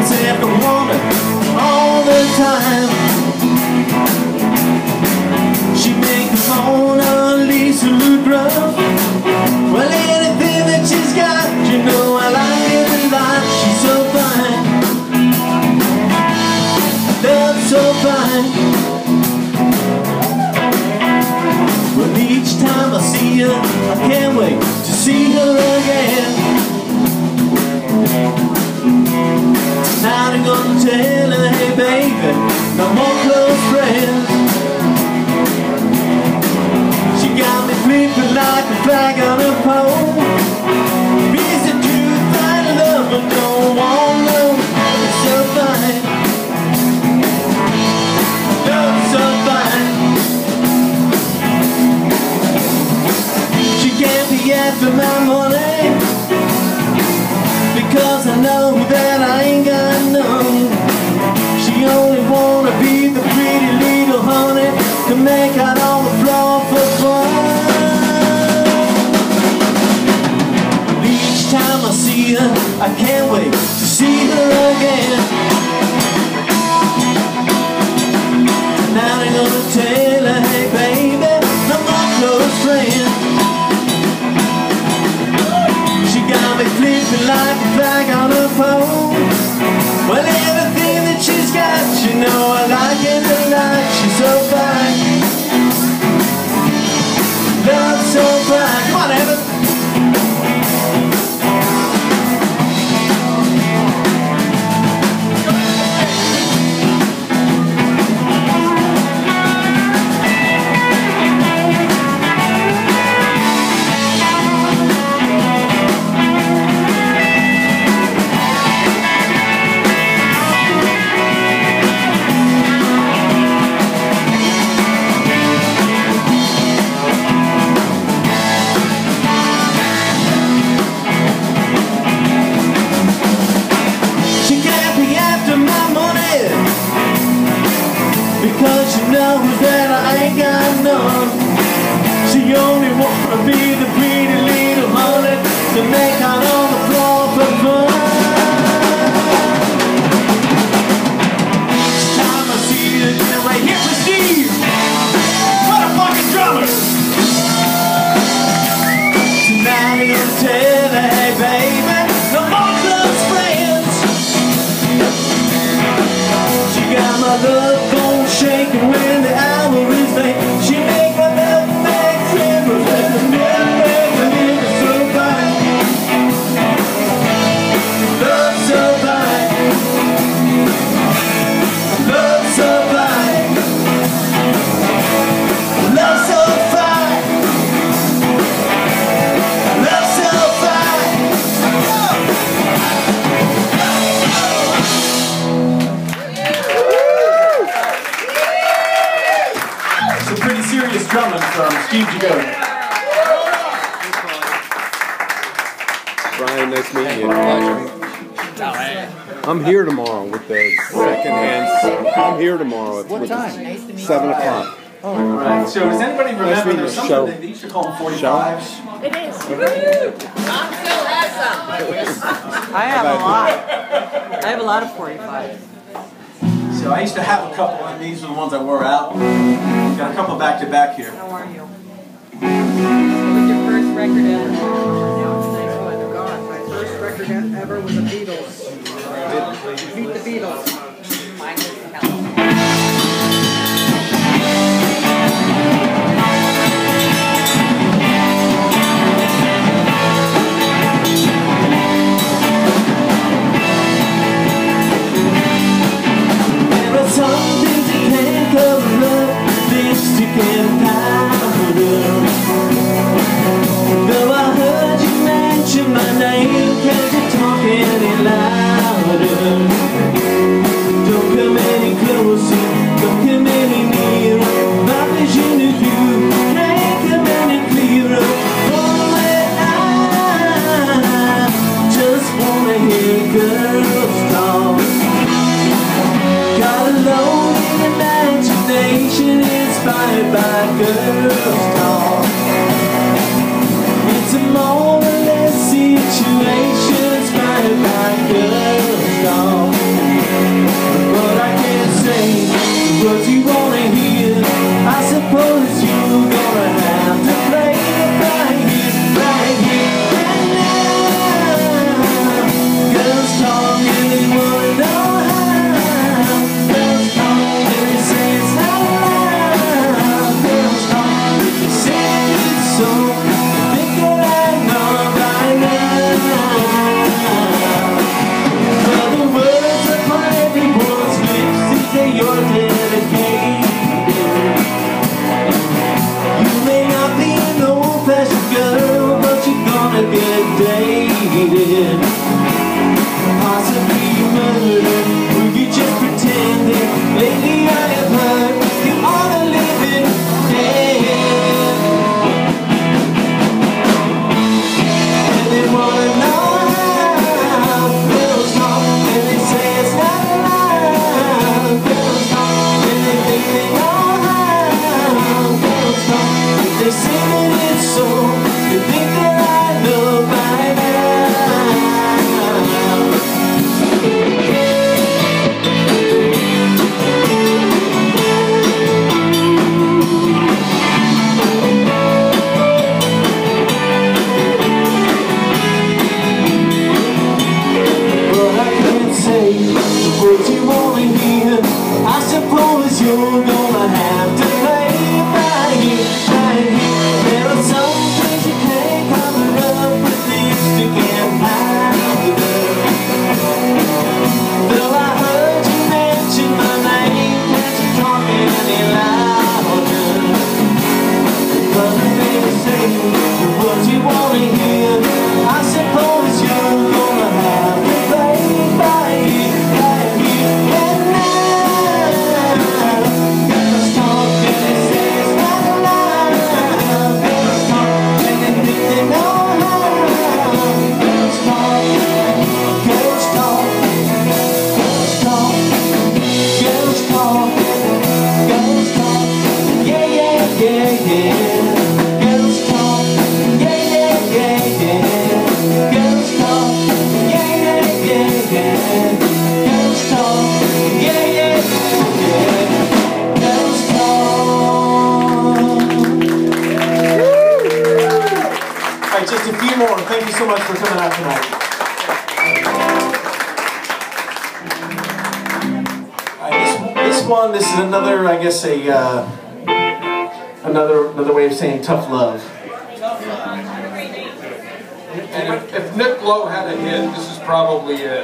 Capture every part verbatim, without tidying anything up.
myself to wonder all the time. She makes the Mona Lisa look rough. Well, anything that she's got, you know I like it a lot. She's so fine, love's so fine. Well, each time I see her, I can't wait to see her again. Tonight I'm gonna tell her, hey baby, no more close friends. She got me flipping like a flag on a pole. Is the truth I love but don't want no. It's so fine, love's so fine. She can't be after my money, because I know that I ain't got none. She only wanna be the pretty little honey to make out on the floor for fun. Each time I see her, I can't wait to see her again. Now I'm gonna tell her, hey baby, no more close friends. She got me flipping like a flag on a pole. Well, everything that she's got, you know I like it a lot. She's so fine, love's so fine. Come on, Evan. Because she knows that I ain't got none. She only wanna be the pretty little honey to make out on the floor for fun. Each time I see her, get right here for Steve. What a fucking drummer! Tonight I'm gonna tell her, hey baby, no more close friends. She got my love going shaking when the hour is late. She make my love back tremble and the milk and it's so fine. Love so fine, love so fine, love so fine, love so fine. Pretty serious drumming from Steve Dogwood. Brian, nice meeting you. Pleasure. I'm here tomorrow with the second hand. I'm here tomorrow at What time? seven o'clock. Oh, right. So does anybody remember there's something show. they used to call them forty-fives? It is. Mom still has some. I have a lot. I have a lot of forty-fives. So I used to have a couple, and these are the ones I wore out. Got a couple back to back here. How are you? It was your first record ever. Now it's nice weather. God, my first record ever was the Beatles. Beat the Beatles. Mine was Hello. Though I heard you mention my name, can't you talk any louder? Don't come any closer, don't come any nearer. My vision of you can't come any clearer. Only I just wanna hear girls talk. Got a lonely imagination inspired by girls talk. It's a more or less situation inspired by girls talk. I suppose you're gonna have to play by ear, by ear. There are some things you can't cover up with lipstick and powder. Though I heard you mention my name, can't you talk any louder? But the thing to say is what you wanna hear. I suppose you're gonna have to play by ear, by ear. And now, girls talk and they say it's not allowed. Girls talk and they think they know how. Girls talk, girls talk, girls talk, girls talk, girls talk. Yeah, yeah, yeah, yeah. Girls talk, yeah, yeah, yeah, yeah. Girls talk, yeah, yeah, yeah, yeah. Girls talk, yeah, yeah, yeah. Girls talk. All right, just a few more. Thank you so much for coming out tonight. All right, this, this one, this is another, I guess, a uh, another another way of saying tough love. And if, if Nick Lowe had a hit, this is probably it.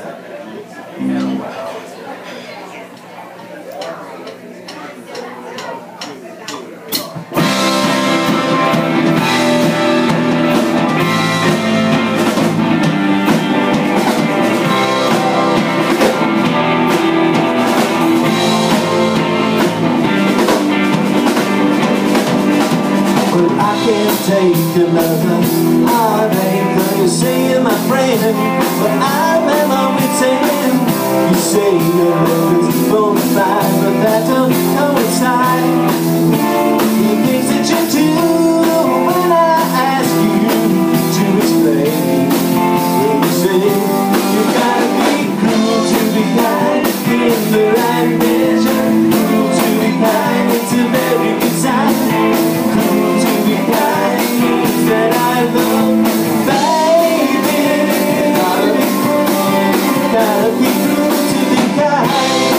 But I can't take another heartache. Though you say you're my friend, but I'm at my wit's end. You say your love is bona fide, but that don't coincide. The things that you do when I ask you to explain. When you say you gotta be cruel to be kind, in the right measure. Cruel to be kind, it's a very good sign. Cruel to be kind means that I love you, baby. Gotta be cruel, gotta be cruel to be kind.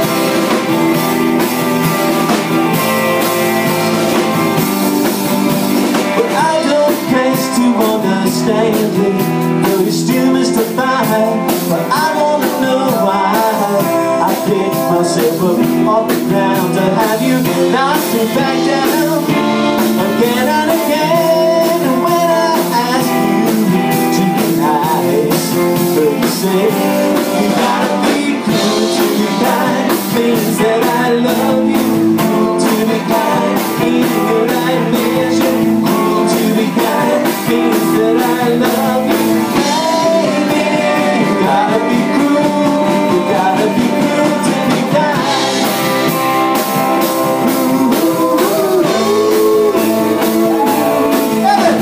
But I don't place to understand it, though you still mystify. But I wanna know why I pick myself up off the ground to have you knock me back down again and again. And when I ask you to be nice, but you say you gotta be cruel to be kind, means that I love you. Cruel to be kind, in the right measure. Cruel to be kind, means that I love you, baby. You gotta be cruel, you gotta be cruel to be kind. Ooh, ooh, ooh, ooh. Hey!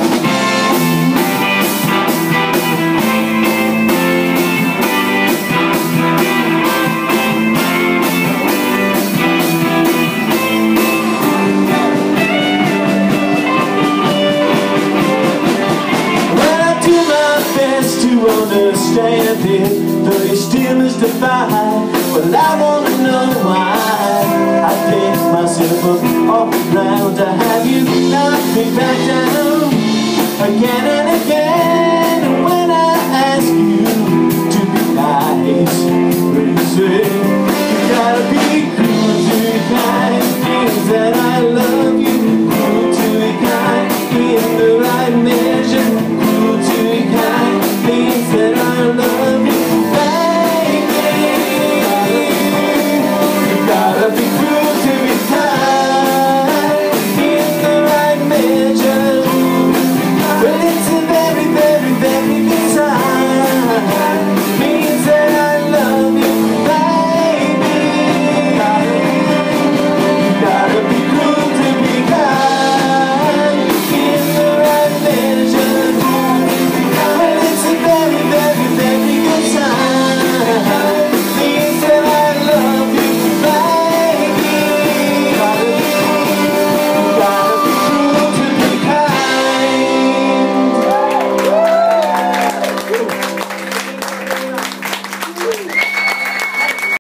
Well, I do my best to understand it, though you still mystify. Well, I wanna know why I pick myself up off the ground to have you knock me back down again and again. And when I ask you to be nice, will you say